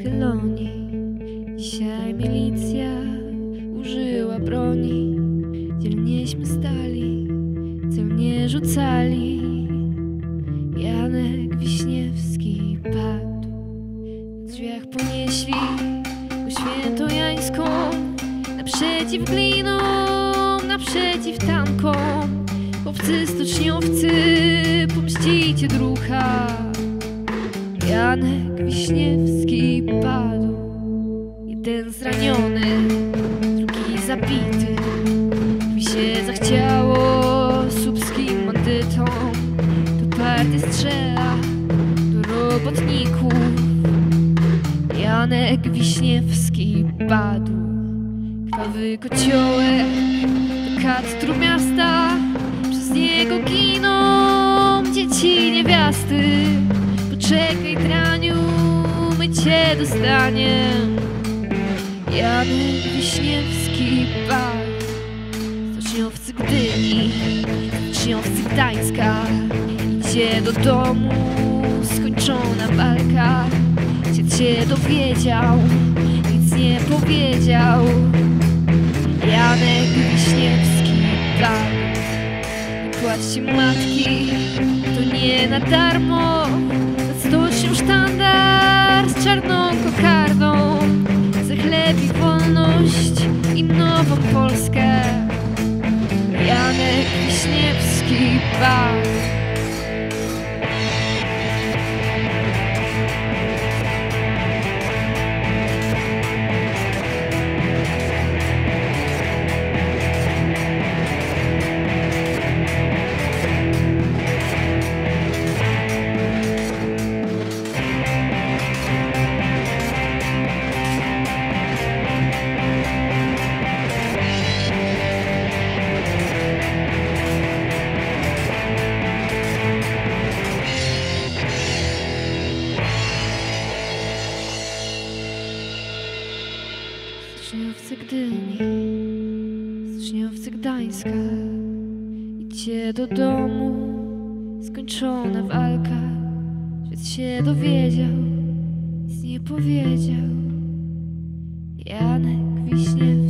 Scheloni. Dzisiaj milicja użyła broni. Dzielnieśmy stali, celnie rzucali. Janek Wiśniewski padł. W drzwiach ponieśli go świętojańską, naprzeciw glinom, naprzeciw tankom. Chłopcy stoczniowcy, pomścicie drucha. Janek Wiśniewski padł. Jeden zraniony, drugi zabity. Mi się zachciało słupskim bandytom. Do partii strzela, do robotników. Janek Wiśniewski padł. Krwawy kociołek do katedru miasta. Przez niego giną dzieci niewiasty. Poczekaj, draniu, my cię dostaniemy. Janek Wiśniewski padł. Stoczniowcy Gdyni, stoczniowcy Gdańska. Idźcie do domu, skończona walka. Dziad się dowiedział, nic nie powiedział. Janek Wiśniewski padł. Nie płaczcie matki, to nie na darmo. Nad stocznią sztandar z czarną kokardą. Za chleb i wolność i nową Polskę. Janek Wiśniewski padł. Stoczniowcy Gdyni, stoczniowcy Gdańska. Idźcie do domu, skończona walka. Świat się dowiedział, nic nie powiedział. Janek Wiśniewski.